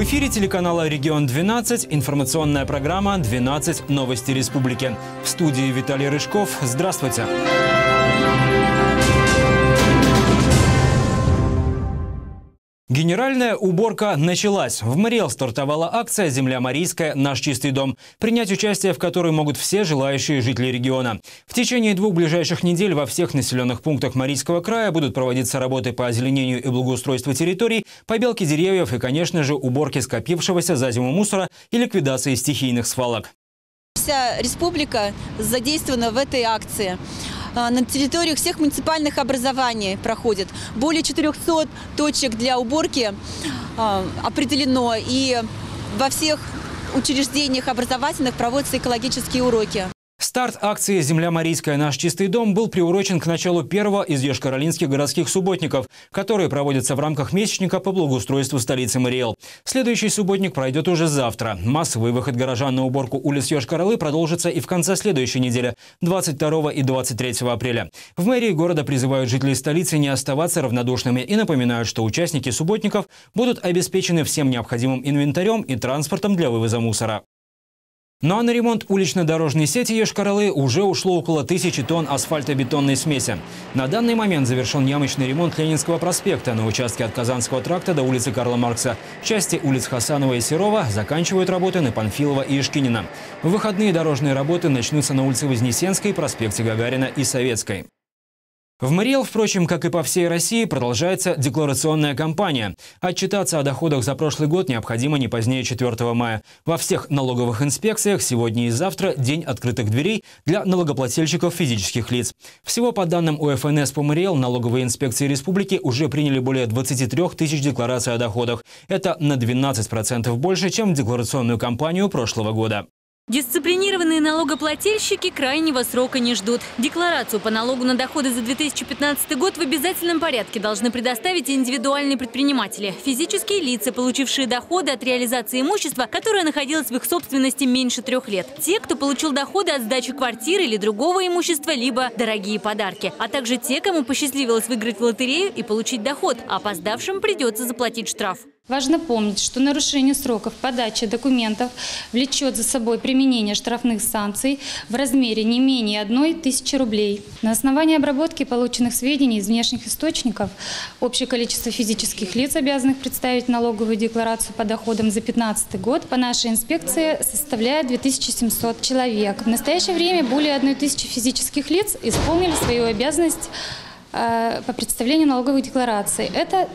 В эфире телеканала «Регион-12» информационная программа «12 Новости Республики». В студии Виталий Рыжков. Здравствуйте. Генеральная уборка началась. В Мариэл стартовала акция «Земля Марийская. Наш чистый дом», принять участие в которой могут все желающие жители региона. В течение 2 ближайших недель во всех населенных пунктах Марийского края будут проводиться работы по озеленению и благоустройству территорий, побелке деревьев и, конечно же, уборке скопившегося за зиму мусора и ликвидации стихийных свалок. Вся республика задействована в этой акции. На территориях всех муниципальных образований проходит. Более 400 точек для уборки определено. И во всех учреждениях образовательных проводятся экологические уроки. Старт акции «Земля Марийская. Наш чистый дом» был приурочен к началу первого из йошкар-олинских городских субботников, которые проводятся в рамках месячника по благоустройству столицы Мариэл. Следующий субботник пройдет уже завтра. Массовый выход горожан на уборку улиц Йошкар-Олы продолжится и в конце следующей недели, 22 и 23 апреля. В мэрии города призывают жителей столицы не оставаться равнодушными и напоминают, что участники субботников будут обеспечены всем необходимым инвентарем и транспортом для вывоза мусора. Ну а на ремонт улично-дорожной сети Йошкар-Олы уже ушло около 1000 тонн асфальтобетонной смеси. На данный момент завершен ямочный ремонт Ленинского проспекта на участке от Казанского тракта до улицы Карла Маркса. В части улиц Хасанова и Серова заканчивают работы на Панфилова и Ишкинина. В выходные дорожные работы начнутся на улице Вознесенской, проспекте Гагарина и Советской. В Мариэл, впрочем, как и по всей России, продолжается декларационная кампания. Отчитаться о доходах за прошлый год необходимо не позднее 4 мая. Во всех налоговых инспекциях сегодня и завтра день открытых дверей для налогоплательщиков физических лиц. Всего по данным УФНС по Мариэл, налоговые инспекции республики уже приняли более 23 тысяч деклараций о доходах. Это на 12% больше, чем в декларационную кампанию прошлого года. Дисциплинированные налогоплательщики крайнего срока не ждут. Декларацию по налогу на доходы за 2015 год в обязательном порядке должны предоставить индивидуальные предприниматели, физические лица, получившие доходы от реализации имущества, которое находилось в их собственности меньше 3 лет. Те, кто получил доходы от сдачи квартиры или другого имущества, либо дорогие подарки. А также те, кому посчастливилось выиграть в лотерею и получить доход, а опоздавшим придется заплатить штраф. Важно помнить, что нарушение сроков подачи документов влечет за собой применение штрафных санкций в размере не менее 1000 рублей. На основании обработки полученных сведений из внешних источников общее количество физических лиц, обязанных представить налоговую декларацию по доходам за 2015 год, по нашей инспекции составляет 2700 человек. В настоящее время более 1000 физических лиц исполнили свою обязанность по представлению налоговой декларации. Это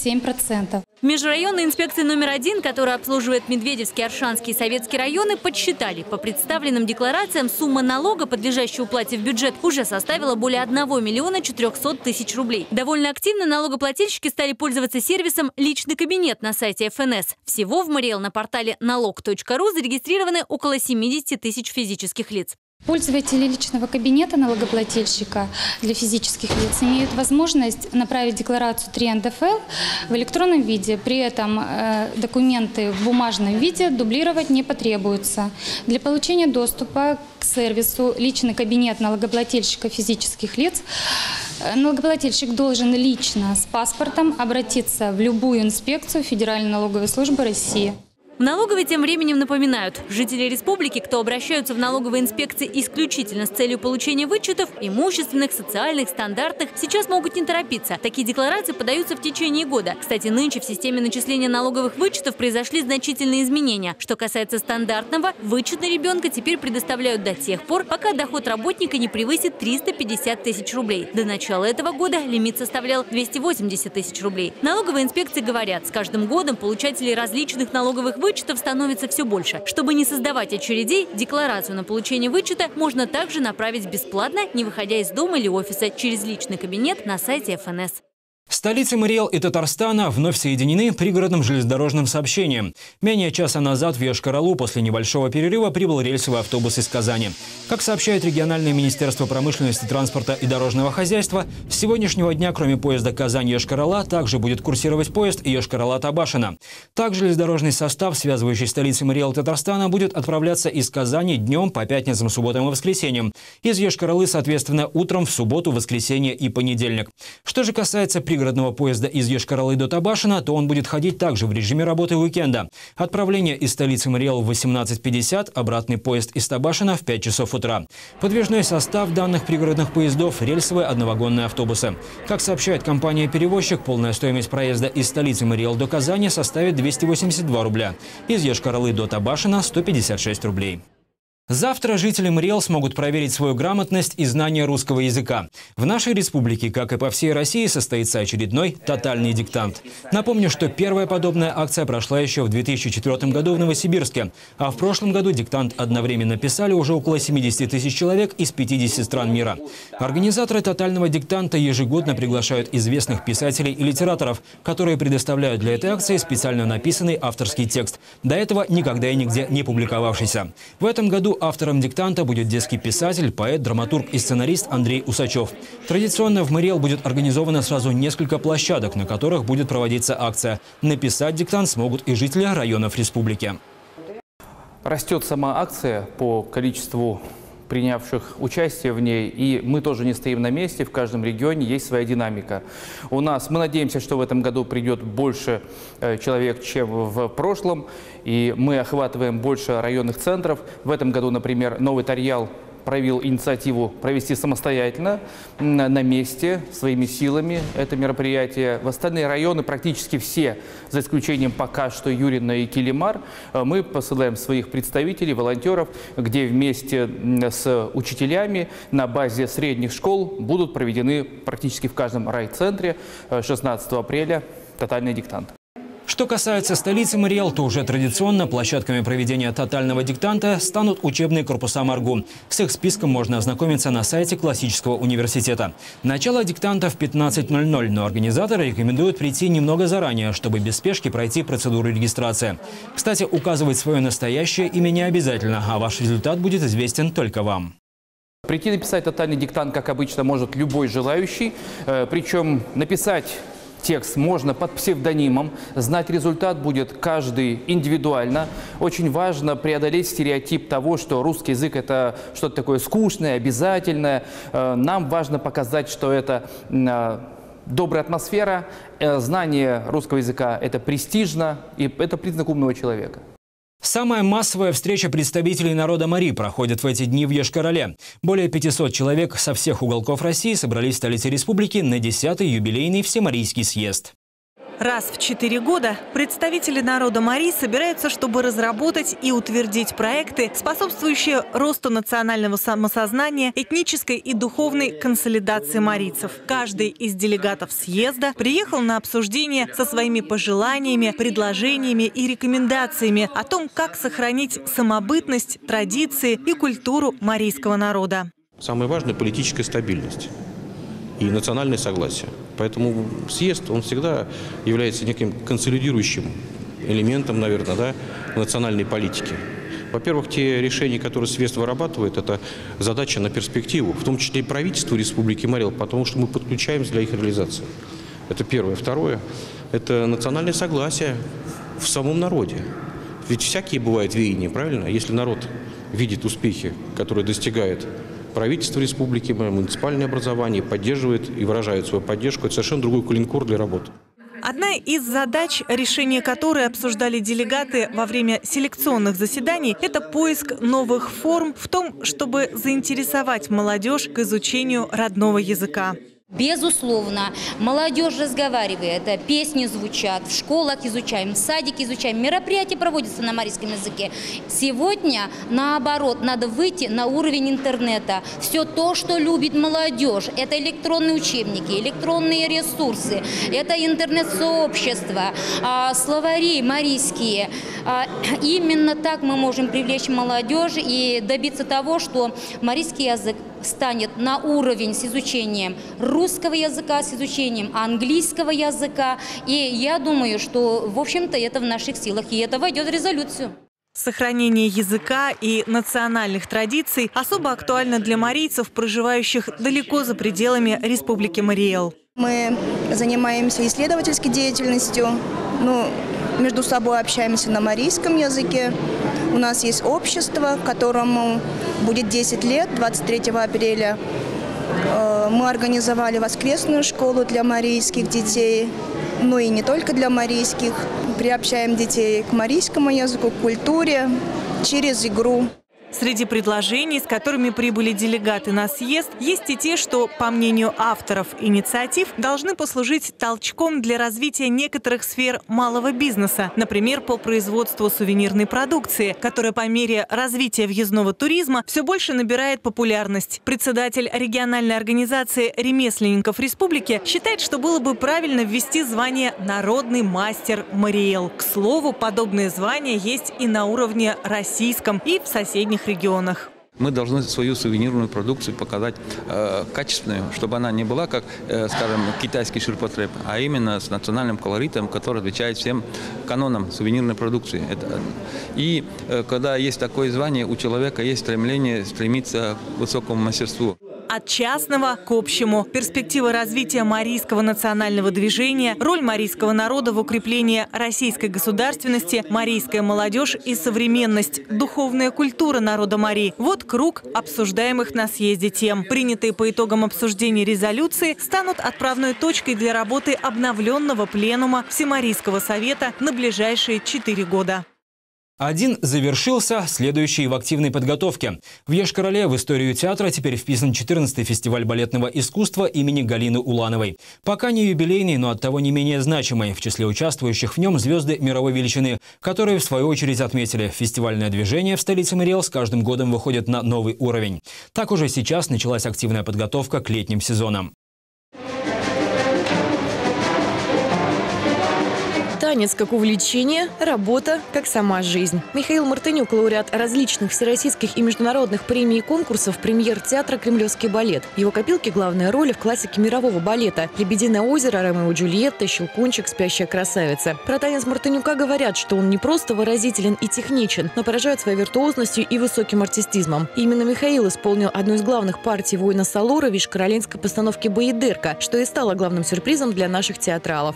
37%. Межрайонная инспекция номер 1, которая обслуживает Медведевский, Аршанский и Советский районы, подсчитали. По представленным декларациям сумма налога, подлежащей уплате в бюджет, уже составила более 1 400 000 рублей. Довольно активно налогоплательщики стали пользоваться сервисом «Личный кабинет» на сайте ФНС. Всего в Мариэл на портале налог.ру зарегистрированы около 70 000 физических лиц. Пользователи личного кабинета налогоплательщика для физических лиц имеют возможность направить декларацию 3 НДФЛ в электронном виде. При этом документы в бумажном виде дублировать не потребуется. Для получения доступа к сервису «Личный кабинет налогоплательщика физических лиц» налогоплательщик должен лично с паспортом обратиться в любую инспекцию Федеральной налоговой службы России. В налоговой тем временем напоминают, жители республики, кто обращаются в налоговые инспекции исключительно с целью получения вычетов, имущественных, социальных, стандартных, сейчас могут не торопиться. Такие декларации подаются в течение года. Кстати, нынче в системе начисления налоговых вычетов произошли значительные изменения. Что касается стандартного, вычет на ребенка теперь предоставляют до тех пор, пока доход работника не превысит 350 000 рублей. До начала этого года лимит составлял 280 000 рублей. Налоговые инспекции говорят, с каждым годом получателей различных налоговых вычетов становится все больше. Чтобы не создавать очередей, декларацию на получение вычета можно также направить бесплатно, не выходя из дома или офиса, через личный кабинет на сайте ФНС. Столицы Мариэл и Татарстана вновь соединены пригородным железнодорожным сообщением. Менее часа назад в Йошкар-Олу после небольшого перерыва прибыл рельсовый автобус из Казани. Как сообщает региональное министерство промышленности, транспорта и дорожного хозяйства, с сегодняшнего дня, кроме поезда Казань-Йошкар-Ола, также будет курсировать поезд Йошкар-Ола-Табашино. Также железнодорожный состав, связывающий столицы Мариэл и Татарстана, будет отправляться из Казани днем по пятницам, субботам и воскресеньям. Из Йошкар-Олы, соответственно, утром в субботу, воскресенье и понедельник. Что же касается пригородных пригородного поезда из Йошкар-Олы до Табашина, то он будет ходить также в режиме работы уикенда. Отправление из столицы Мариэл в 18:50, обратный поезд из Табашина в 5 часов утра. Подвижной состав данных пригородных поездов – рельсовые одновагонные автобусы. Как сообщает компания-перевозчик, полная стоимость проезда из столицы Мариэл до Казани составит 282 рубля. Из Йошкар-Олы до Табашина – 156 рублей. Завтра жители Мариэл смогут проверить свою грамотность и знание русского языка. В нашей республике, как и по всей России, состоится очередной тотальный диктант. Напомню, что первая подобная акция прошла еще в 2004 году в Новосибирске. А в прошлом году диктант одновременно писали уже около 70 тысяч человек из 50 стран мира. Организаторы тотального диктанта ежегодно приглашают известных писателей и литераторов, которые предоставляют для этой акции специально написанный авторский текст, до этого никогда и нигде не публиковавшийся. В этом году автором диктанта будет детский писатель, поэт, драматург и сценарист Андрей Усачев. Традиционно в Мариэл будет организовано сразу несколько площадок, на которых будет проводиться акция. Написать диктант смогут и жители районов республики. Растет сама акция по количеству принявших участие в ней, и мы тоже не стоим на месте, в каждом регионе есть своя динамика. Мы надеемся, что в этом году придет больше человек, чем в прошлом, и мы охватываем больше районных центров. В этом году, например, Новый Тарьял проявил инициативу провести самостоятельно, на месте, своими силами это мероприятие. В остальные районы практически все, за исключением пока что Юрина и Килимар, мы посылаем своих представителей, волонтеров, где вместе с учителями на базе средних школ будут проведены практически в каждом райцентре 16 апреля тотальный диктант. Что касается столицы Мариэл, то уже традиционно площадками проведения тотального диктанта станут учебные корпуса МАРГУ. С их списком можно ознакомиться на сайте Классического университета. Начало диктанта в 15:00, но организаторы рекомендуют прийти немного заранее, чтобы без спешки пройти процедуру регистрации. Кстати, указывать свое настоящее имя не обязательно, а ваш результат будет известен только вам. Прийти написать тотальный диктант, как обычно, может любой желающий, причем написать текст можно под псевдонимом, знать результат будет каждый индивидуально. Очень важно преодолеть стереотип того, что русский язык – это что-то такое скучное, обязательное. Нам важно показать, что это добрая атмосфера, знание русского языка – это престижно, и это признак умного человека. Самая массовая встреча представителей народа Мари проходит в эти дни в Йошкар-Оле. Более 500 человек со всех уголков России собрались в столице республики на 10-й юбилейный Всемарийский съезд. Раз в 4 года представители народа Мари собираются, чтобы разработать и утвердить проекты, способствующие росту национального самосознания, этнической и духовной консолидации марийцев. Каждый из делегатов съезда приехал на обсуждение со своими пожеланиями, предложениями и рекомендациями о том, как сохранить самобытность, традиции и культуру марийского народа. Самое важное – политическая стабильность и национальное согласие. Поэтому съезд, он всегда является неким консолидирующим элементом, наверное, да, национальной политики. Во-первых, те решения, которые съезд вырабатывает, это задача на перспективу, в том числе и правительству Республики Мариэл, потому что мы подключаемся для их реализации. Это первое. Второе – это национальное согласие в самом народе. Ведь всякие бывают веяния, правильно? Если народ видит успехи, которые достигает правительство республики, муниципальное образование, поддерживает и выражает свою поддержку, это совершенно другой калинкор для работы. Одна из задач, решение которой обсуждали делегаты во время селекционных заседаний, это поиск новых форм в том, чтобы заинтересовать молодежь к изучению родного языка. Безусловно, молодежь разговаривает, песни звучат, в школах изучаем, в садике изучаем, мероприятия проводятся на марийском языке. Сегодня, наоборот, надо выйти на уровень интернета. Все то, что любит молодежь, это электронные учебники, электронные ресурсы, это интернет-сообщества, словари марийские. Именно так мы можем привлечь молодежь и добиться того, что марийский язык станет на уровень с изучением русского языка, с изучением английского языка. И я думаю, что, в общем-то, это в наших силах, и это войдет в резолюцию. Сохранение языка и национальных традиций особо актуально для марийцев, проживающих далеко за пределами Республики Мариэл. Мы занимаемся исследовательской деятельностью, между собой общаемся на марийском языке. У нас есть общество, которому будет 10 лет, 23 апреля. Мы организовали воскресную школу для марийских детей, но и не только для марийских. Приобщаем детей к марийскому языку, к культуре через игру. Среди предложений, с которыми прибыли делегаты на съезд, есть и те, что, по мнению авторов инициатив, должны послужить толчком для развития некоторых сфер малого бизнеса, например, по производству сувенирной продукции, которая по мере развития въездного туризма все больше набирает популярность. Председатель региональной организации ремесленников республики считает, что было бы правильно ввести звание «Народный мастер Мариэл». К слову, подобные звания есть и на уровне российском, и в соседних регионах. Мы должны свою сувенирную продукцию показать качественную, чтобы она не была, как, скажем, китайский ширпотреб, а именно с национальным колоритом, который отвечает всем канонам сувенирной продукции. И когда есть такое звание, у человека есть стремиться к высокому мастерству. От частного к общему. Перспектива развития марийского национального движения, роль марийского народа в укреплении российской государственности, марийская молодежь и современность, духовная культура народа Марии. Вот круг обсуждаемых на съезде тем. Принятые по итогам обсуждения резолюции станут отправной точкой для работы обновленного пленума Всемарийского совета на ближайшие 4 года. Один завершился, следующий в активной подготовке. В Йошкар-Оле в историю театра теперь вписан 14-й фестиваль балетного искусства имени Галины Улановой. Пока не юбилейный, но оттого не менее значимый. В числе участвующих в нем звезды мировой величины, которые в свою очередь отметили, фестивальное движение в столице Мариэл с каждым годом выходит на новый уровень. Так уже сейчас началась активная подготовка к летним сезонам. Танец как увлечение, работа как сама жизнь. Михаил Мартынюк, лауреат различных всероссийских и международных премий и конкурсов, премьер театра «Кремлевский балет». В его копилке главная роль в классике мирового балета «Лебединое озеро», «Ромео и Джульетта», «Щелкунчик», «Спящая красавица». Про танец Мартынюка говорят, что он не просто выразителен и техничен, но поражает своей виртуозностью и высоким артистизмом. И именно Михаил исполнил одну из главных партий воина Салора в йошкар-олинской постановке «Боедерка», что и стало главным сюрпризом для наших театралов.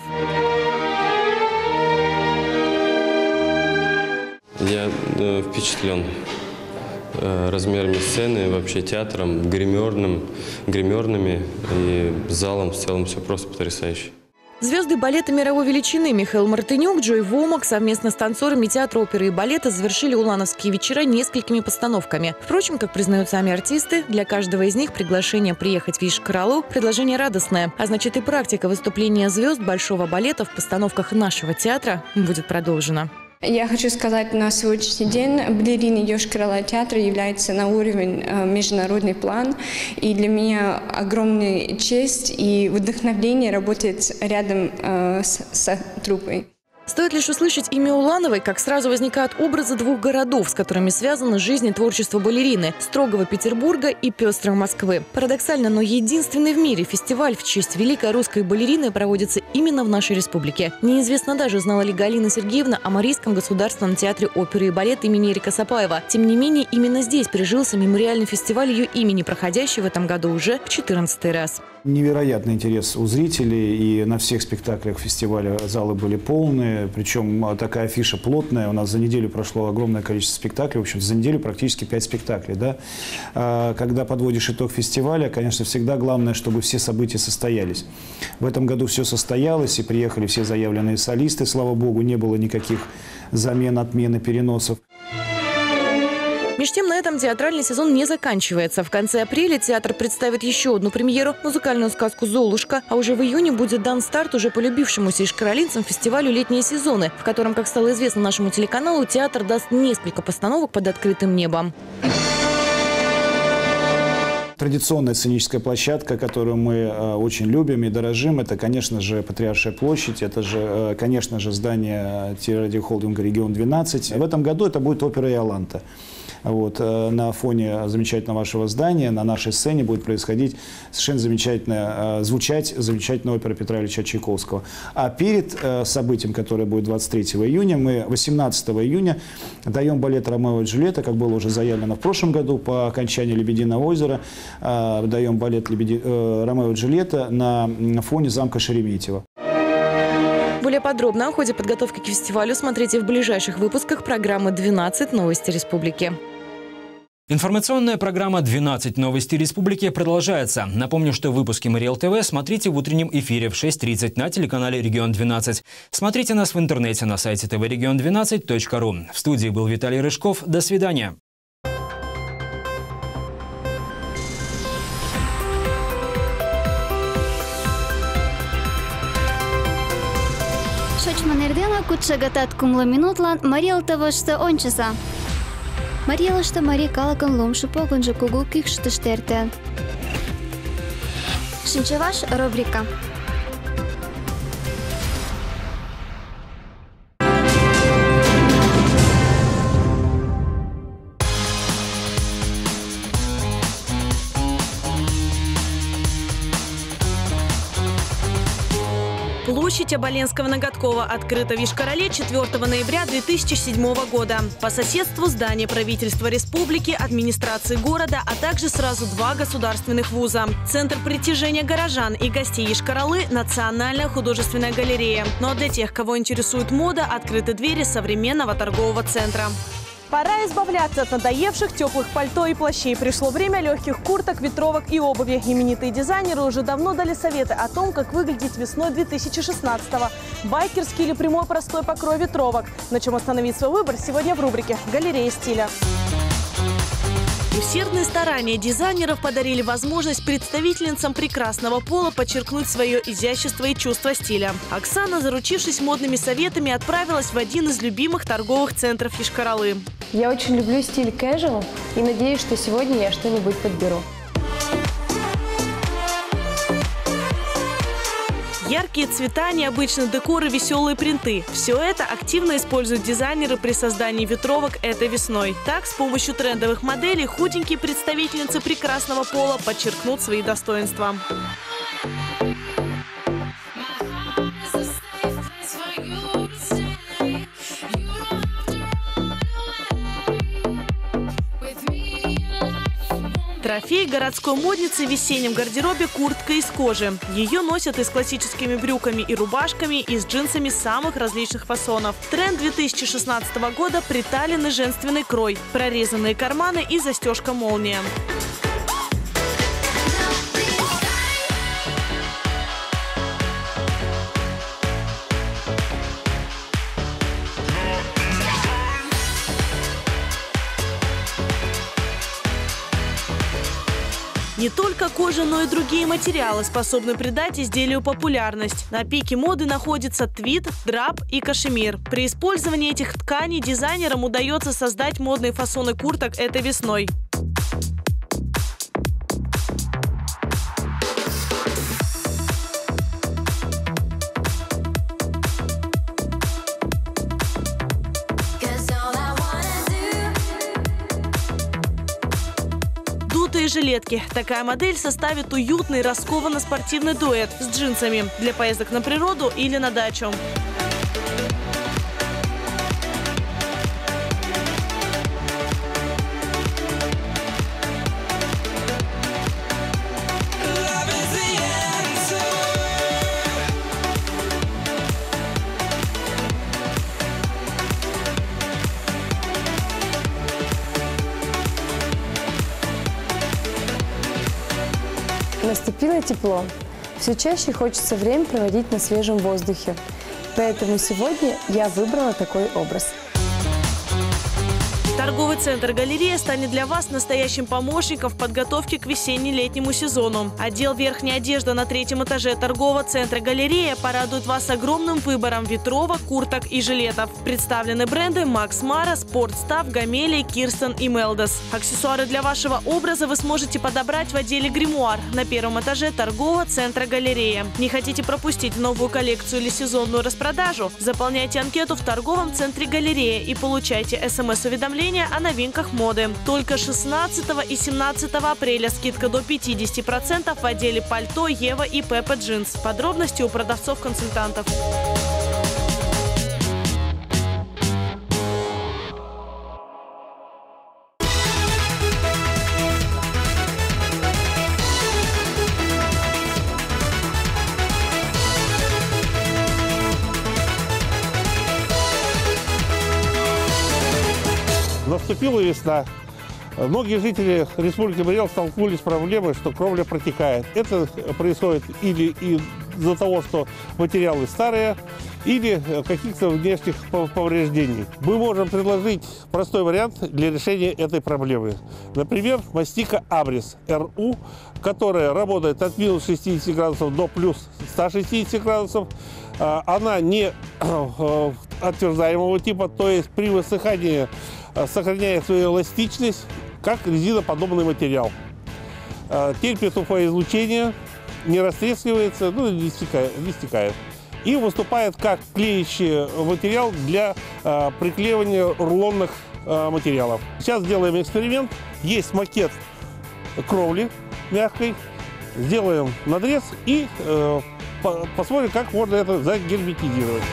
Я впечатлен размерами сцены, вообще театром, гримерными и залом в целом все просто потрясающе. Звезды балета мировой величины Михаил Мартынюк, Джой Вомак совместно с танцорами театра оперы и балета завершили улановские вечера несколькими постановками. Впрочем, как признают сами артисты, для каждого из них приглашение приехать в Йошкар-Олу – предложение радостное. А значит, и практика выступления звезд большого балета в постановках нашего театра будет продолжена. Я хочу сказать, на сегодняшний день балерины Йошкар-Ола театра являются на уровень международный план. И для меня огромная честь и вдохновение работать рядом с труппой. Стоит лишь услышать имя Улановой, как сразу возникают образы двух городов, с которыми связаны жизнь и творчество балерины – строгого Петербурга и пестрой Москвы. Парадоксально, но единственный в мире фестиваль в честь великой русской балерины проводится именно в нашей республике. Неизвестно даже, знала ли Галина Сергеевна о Марийском государственном театре оперы и балета имени Эрика Сапаева. Тем не менее, именно здесь прижился мемориальный фестиваль ее имени, проходящий в этом году уже в 14-й раз. Невероятный интерес у зрителей, и на всех спектаклях фестиваля залы были полные, причем такая афиша плотная. У нас за неделю прошло огромное количество спектаклей, в общем, за неделю практически 5 спектаклей. Да? Когда подводишь итог фестиваля, конечно, всегда главное, чтобы все события состоялись. В этом году все состоялось, и приехали все заявленные солисты, слава богу, не было никаких замен, отмен и переносов. Между тем, на этом театральный сезон не заканчивается. В конце апреля театр представит еще одну премьеру – музыкальную сказку «Золушка». А уже в июне будет дан старт уже полюбившемуся йошкар-олинцам фестивалю «Летние сезоны», в котором, как стало известно нашему телеканалу, театр даст несколько постановок под открытым небом. Традиционная сценическая площадка, которую мы очень любим и дорожим, это, конечно же, Патриаршая площадь, это же, конечно же, здание телерадиохолдинга «Регион-12». В этом году это будет опера «Иоланта». Вот, на фоне замечательного вашего здания, на нашей сцене будет происходить совершенно замечательная, звучать замечательная опера Петра Ильича Чайковского. А перед событием, которое будет 23 июня, мы 18 июня даем балет «Ромео и Джульетта», как было уже заявлено в прошлом году, по окончании «Лебединого озера», даем балет «Ромео и Джульетта» на фоне замка Шереметьево. Более подробно о ходе подготовки к фестивалю смотрите в ближайших выпусках программы «12. Новости республики». Информационная программа «12 новости республики» продолжается. Напомню, что выпуски Мариэл ТВ смотрите в утреннем эфире в 6:30 на телеканале «Регион-12». Смотрите нас в интернете на сайте tvregion12.ru. В студии был Виталий Рыжков. До свидания. Шочман эрдена кутшагатат кумлы минутлан Мариэл ТВ-шты ончыса. Мариэлышты Мари калакын ломшы погонжы кугу кикштыштерті. Шинчеваш рубрика. Площадь Оболенского-Ноготкова открыта в Йошкар-Оле 4 ноября 2007 года. По соседству здание правительства республики, администрации города, а также сразу 2 государственных вуза. Центр притяжения горожан и гостей Йошкар-Олы – Национальная художественная галерея. Ну а для тех, кого интересует мода, открыты двери современного торгового центра. Пора избавляться от надоевших теплых пальто и плащей. Пришло время легких курток, ветровок и обуви. Именитые дизайнеры уже давно дали советы о том, как выглядеть весной 2016-го. Байкерский или прямой простой покрой ветровок. На чем остановить свой выбор сегодня в рубрике «Галерея стиля». Усердные старания дизайнеров подарили возможность представительницам прекрасного пола подчеркнуть свое изящество и чувство стиля. Оксана, заручившись модными советами, отправилась в один из любимых торговых центров Йошкар-Олы. Я очень люблю стиль casual и надеюсь, что сегодня я что-нибудь подберу. Яркие цвета, необычный декор и веселые принты – все это активно используют дизайнеры при создании ветровок этой весной. Так, с помощью трендовых моделей худенькие представительницы прекрасного пола подчеркнут свои достоинства. Трофей городской модницы в весеннем гардеробе – куртка из кожи. Ее носят и с классическими брюками и рубашками, и с джинсами самых различных фасонов. Тренд 2016 года – приталенный женственный крой, прорезанные карманы и застежка-молния. Не только кожа, но и другие материалы способны придать изделию популярность. На пике моды находятся твид, драп и кашемир. При использовании этих тканей дизайнерам удается создать модные фасоны курток этой весной. Дутые жилетки. Такая модель составит уютный, раскованно-спортивный дуэт с джинсами для поездок на природу или на дачу. Наступило тепло. Все чаще хочется время проводить на свежем воздухе. Поэтому сегодня я выбрала такой образ. Торговый центр «Галерея» станет для вас настоящим помощником в подготовке к весенне-летнему сезону. Отдел верхней одежды на 3-м этаже торгового центра «Галерея» порадует вас огромным выбором ветровок, курток и жилетов. Представлены бренды Макс Мара, Спортстав, Гамелия, Кирстен и Мелдос. Аксессуары для вашего образа вы сможете подобрать в отделе «Гримуар» на 1-м этаже торгового центра «Галерея». Не хотите пропустить новую коллекцию или сезонную распродажу? Заполняйте анкету в торговом центре «Галерея» и получайте СМС-уведомления о новинках моды. Только 16 и 17 апреля скидка до 50% в отделе пальто, Ева и Пеппа Джинс. Подробности у продавцов-консультантов. Наступила весна. Многие жители Республики Мари Эл столкнулись с проблемой, что кровля протекает. Это происходит или из-за того, что материалы старые, или каких-то внешних повреждений. Мы можем предложить простой вариант для решения этой проблемы. Например, мастика Абрис РУ, которая работает от минус 60 градусов до плюс 160 градусов. Она не отверзаемого типа, то есть при высыхании сохраняет свою эластичность, как резиноподобный материал. Терпит UV-излучение, не растрескивается, ну, не стекает. И выступает как клеящий материал для приклеивания рулонных материалов. Сейчас сделаем эксперимент. Есть макет кровли мягкой. Сделаем надрез и посмотрим, как можно это загерметизировать.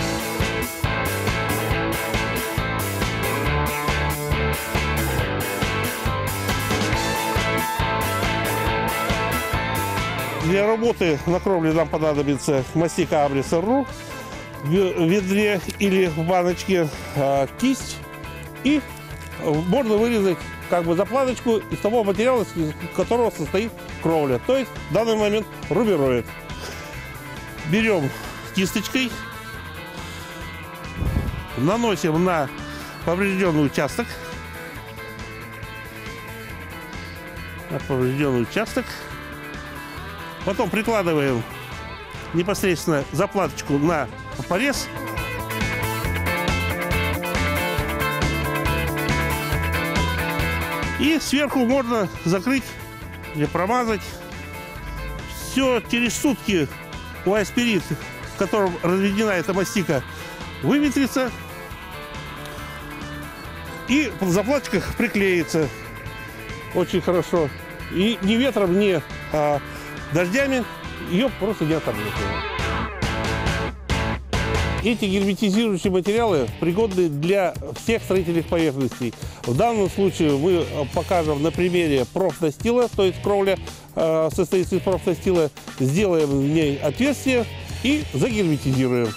Для работы на кровле нам понадобится мастика Абрис РУ, в ведре или в баночке кисть, и можно вырезать как бы заплаточку из того материала, из которого состоит кровля, то есть в данный момент рубероид. Берем кисточкой, наносим на поврежденный участок, потом прикладываем непосредственно заплаточку на порез. И сверху можно закрыть или промазать. Все через сутки уайспирит, в котором разведена эта мастика, выветрится. И в заплаточках приклеится очень хорошо. И ни ветром, ни дождями ее просто не оторвет. Эти герметизирующие материалы пригодны для всех строительных поверхностей. В данном случае мы покажем на примере профнастила, то есть кровля состоит из профнастила. Сделаем в ней отверстие и загерметизируем.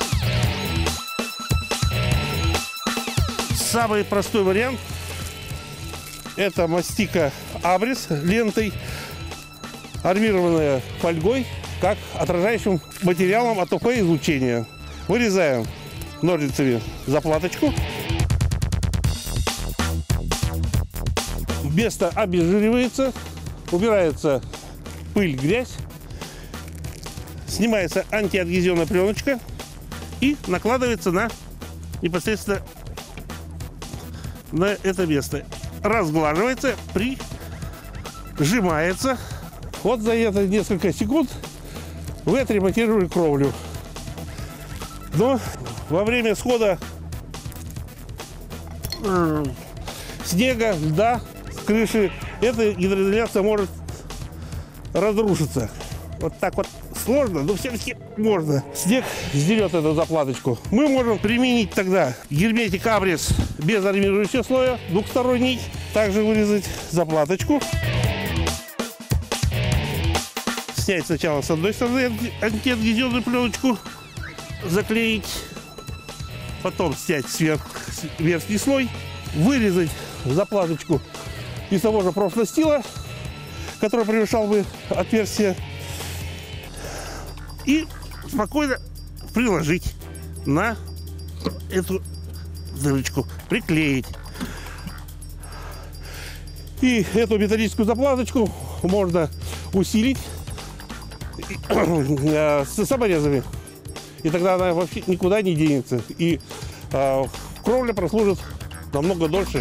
Самый простой вариант – это мастика Абрис лентой, армированная фольгой, как отражающим материалом от UV-излучения. Вырезаем ножницами заплаточку. Место обезжиривается, убирается пыль, грязь, снимается антиадгезионная пленочка и накладывается непосредственно на это место. Разглаживается, прижимается. Вот за это несколько секунд вы отремонтировали кровлю. Но во время схода снега, льда с крыши эта гидроизоляция может разрушиться. Вот так вот сложно, но все-таки можно. Снег сдерет эту заплаточку. Мы можем применить тогда герметик Абрис без армирующего слоя, двухсторонний. Также вырезать заплаточку. Снять сначала с одной стороны антиадгезионную пленочку, заклеить, потом снять сверху верхний слой, вырезать заплаточку из того же профнастила, который превышал бы отверстие, и спокойно приложить на эту дырочку, приклеить. И эту металлическую заплаточку можно усилить с саморезами. И тогда она вообще никуда не денется. И кровля прослужит намного дольше.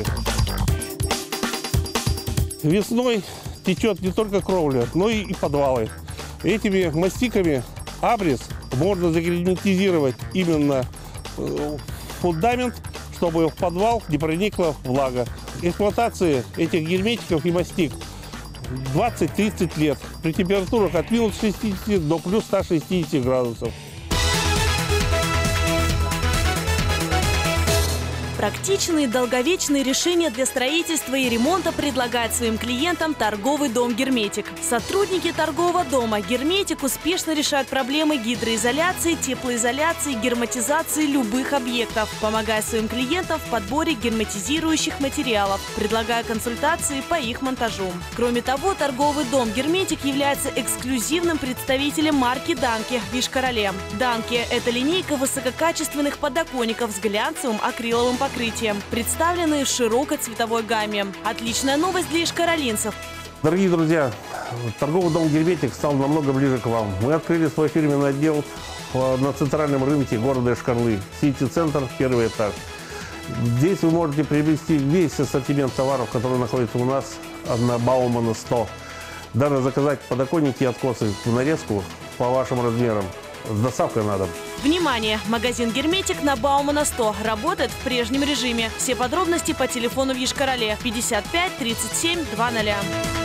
Весной течет не только кровля, но и подвалы. Этими мастиками Абрис можно загерметизировать именно фундамент, чтобы в подвал не проникла влага. Эксплуатации этих герметиков и мастик 20-30 лет при температурах от минус 60 до плюс 160 градусов. Тактичные, долговечные решения для строительства и ремонта предлагает своим клиентам торговый дом «Герметик». Сотрудники торгового дома «Герметик» успешно решают проблемы гидроизоляции, теплоизоляции, герметизации любых объектов, помогая своим клиентам в подборе герметизирующих материалов, предлагая консультации по их монтажу. Кроме того, торговый дом «Герметик» является эксклюзивным представителем марки «Данке» в Йошкар-Оле. «Данке» – это линейка высококачественных подоконников с глянцевым акриловым покрытием, представленные в широкой цветовой гамме. Отличная новость для йошкар-олинцев. Дорогие друзья, торговый дом «Герметик» стал намного ближе к вам. Мы открыли свой фирменный отдел на центральном рынке города Йошкар-Олы. Сити-центр, первый этаж. Здесь вы можете приобрести весь ассортимент товаров, который находится у нас на Баумана 100. Даже заказать подоконники и откосы в нарезку по вашим размерам. С доставкой на дом. Внимание! Магазин «Герметик» на Баумана 100 работает в прежнем режиме. Все подробности по телефону в Йошкар-Оле 55 37 00.